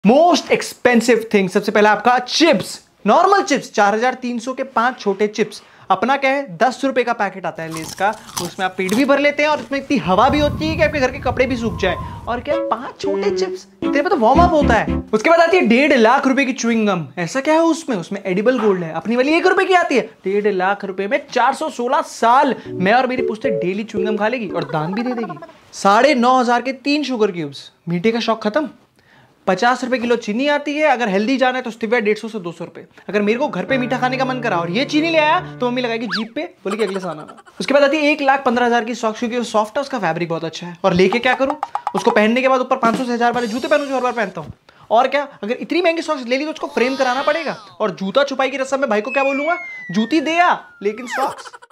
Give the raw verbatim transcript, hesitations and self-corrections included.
Most expensive thing, सबसे पहला आपका चिप्स। नॉर्मल चिप्स चार हजार तीन सौ के पांच छोटे चिप्स। अपना क्या है, दस रुपए का पैकेट आता है लेस का, उसमें आप पेट भी भर लेते हैं और उसमें इतनी हवा भी होती है कि आपके घर के कपड़े भी सूख जाए। और क्या, पांच छोटे चिप्स, इतने में तो वार्म अप होता है। उसके बाद आती है डेढ़ लाख रुपए की च्युइंग गम। ऐसा क्या है उसमें उसमें एडिबल गोल्ड है। अपनी वाली एक रुपए की आती है, डेढ़ लाख रुपए में चार सौ सोलह साल मैं और मेरी पुश्ते डेली च्युइंग गम खा लेगी और दान भी दे देगी। साढ़े नौ हजार के तीन शुगर क्यूब्स। मीठे का शौक खत्म। पचास रुपए किलो चीनी आती है। अगर हेल्दी जाना है तो स्टिविया डेढ़ सौ से दो सौ रुपए। अगर मेरे को घर पे मीठा खाने का मन करा और ये चीनी ले आया तो मम्मी लगाएगी जीप पे, बोली कि अगले साल आना। उसके बाद आती है एक लाख पंद्रह हजार की सॉक्स, क्योंकि वो सॉफ्ट है, उसका फैब्रिक बहुत अच्छा है। और लेके क्या करूं, उसको पहनने के बाद ऊपर पांच सौ से हजार वाले जूते पहनूं जो हर बार पहनता हूं। और क्या, अगर इतनी महंगी सॉक्स ले ली तो उसको फ्रेम कराना पड़ेगा। और जूता छुपाई की रस्म में भाई को क्या बोलूंगा, जूती दे आ लेकिन सॉक्स